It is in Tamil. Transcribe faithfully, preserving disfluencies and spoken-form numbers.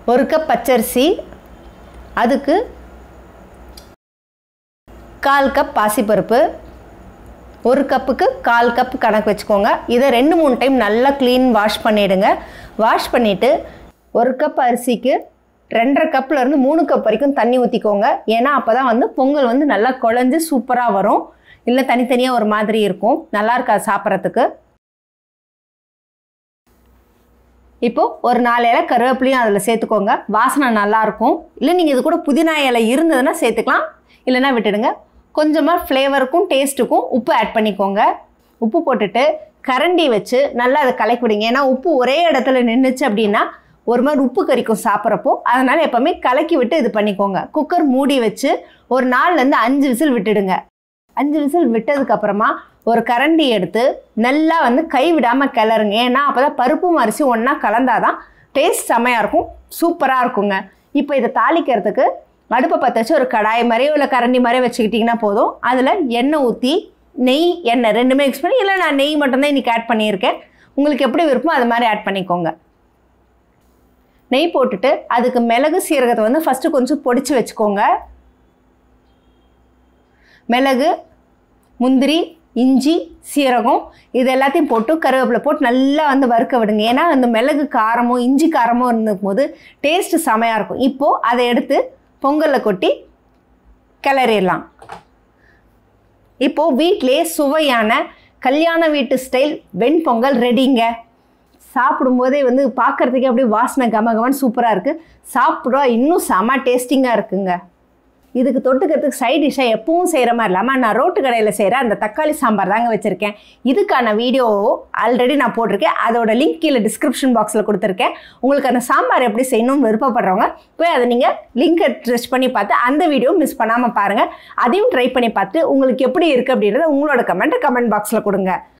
ஒரு கப் பச்சரிசி, அதுக்கு கால் கப் பாசிப்பருப்பு, ஒரு கப்புக்கு கால் கப் கணக்கு வச்சுக்கோங்க. இதை ரெண்டு மூணு டைம் நல்லா க்ளீன் வாஷ் பண்ணிவிடுங்க. வாஷ் பண்ணிவிட்டு ஒரு கப் அரிசிக்கு ரெண்டரை கப்லேருந்து மூணு கப் வரைக்கும் தண்ணி ஊற்றிக்கோங்க. ஏன்னா அப்போ தான் வந்து பொங்கல் வந்து நல்லா குழஞ்சி சூப்பராக வரும். இல்லை தனித்தனியாக ஒரு மாதிரி இருக்கும், நல்லா இருக்காது சாப்பிட்றதுக்கு. இப்போது ஒரு நாலு இலை கருவேப்பிலையும் அதில் சேர்த்துக்கோங்க, வாசனை நல்லாயிருக்கும். இல்லை நீங்கள் இது கூட புதினா இலை இருந்ததுன்னா சேர்த்துக்கலாம், இல்லைன்னா விட்டுடுங்க. கொஞ்சமாக ஃப்ளேவருக்கும் டேஸ்ட்டுக்கும் உப்பு ஆட் பண்ணிக்கோங்க. உப்பு போட்டுட்டு கரண்டி வச்சு நல்லா அதை கலக்கி விடுங்க. ஏன்னா உப்பு ஒரே இடத்துல நின்றுச்சு அப்படின்னா ஒரு மாதிரி உப்பு கறிக்கும் சாப்பிட்றப்போ. அதனால் எப்போவுமே கலக்கி விட்டு இது பண்ணிக்கோங்க. குக்கர் மூடி வச்சு ஒரு நாலுலேருந்து அஞ்சு விசில் விட்டுடுங்க. அஞ்சு விசில் விட்டதுக்கப்புறமா ஒரு கரண்டி எடுத்து நல்லா வந்து கை விடாமல் கிளறுங்க. ஏன்னா அப்போ தான் பருப்பும் அரிசி ஒன்றா கலந்தாதான் டேஸ்ட் செம்மையாக இருக்கும், சூப்பராக இருக்குங்க. இப்போ இதை தாளிக்கிறதுக்கு அடுப்பை பற்ற வச்சு ஒரு கடாய் மாதிரியோ இல்லை கரண்டி மாதிரியோ வச்சுக்கிட்டிங்கன்னா போதும். அதில் எண்ணெய் ஊற்றி நெய் எண்ணெய் ரெண்டுமே மிக்ஸ் பண்ணி, இல்லை நான் நெய் மட்டும்தான் இன்றைக்கி ஆட் பண்ணியிருக்கேன், உங்களுக்கு எப்படி விருப்பமோ அது மாதிரி ஆட் பண்ணிக்கோங்க. நெய் போட்டுட்டு அதுக்கு மிளகு சீரகத்தை வந்து ஃபஸ்ட்டு கொஞ்சம் பொடிச்சு வச்சுக்கோங்க. மிளகு, முந்திரி, இஞ்சி, சீரகம் இது எல்லாத்தையும் போட்டு கருவேப்பிலை போட்டு நல்லா வந்து வறுக்க விடுங்க. ஏன்னா அந்த மிளகு காரமும் இஞ்சி காரமும் இருக்கும் போது டேஸ்ட்டு செமையாக இருக்கும். இப்போது அதை எடுத்து பொங்கலில் கொட்டி கிளறிடலாம். இப்போது வீட்டிலே சுவையான கல்யாண வீட்டு ஸ்டைல் வெண்பொங்கல் ரெடிங்க. சாப்பிடும்போதே வந்து பார்க்குறதுக்கே அப்படியே வாசனை கமகமன்னு சூப்பராக இருக்குது. சாப்பிட்றோம் இன்னும் செம டேஸ்டிங்காக இருக்குங்க. இதுக்கு தொட்டுக்கிறதுக்கு சைட் டிஷ்ஷாக எப்பவும் செய்கிற மாதிரி இல்லாமல் நான் ரோட்டு கடையில் செய்கிற அந்த தக்காளி சாம்பார் தாங்க வச்சுருக்கேன். இதுக்கான வீடியோ ஆல்ரெடி நான் போட்டிருக்கேன், அதோட லிங்க் கீழே டிஸ்கிரிப்ஷன் பாக்ஸில் கொடுத்துருக்கேன். உங்களுக்கு அந்த சாம்பார் எப்படி செய்யணும்னு விருப்பப்படுறவங்க போய் அதை நீங்கள் லிங்கை ட்ரெஸ் பண்ணி பார்த்து அந்த வீடியோ மிஸ் பண்ணாமல் பாருங்கள். அதையும் ட்ரை பண்ணி பார்த்து உங்களுக்கு எப்படி இருக்குது அப்படின்றத உங்களோட கமெண்ட்டை கமெண்ட் பாக்ஸில் கொடுங்க.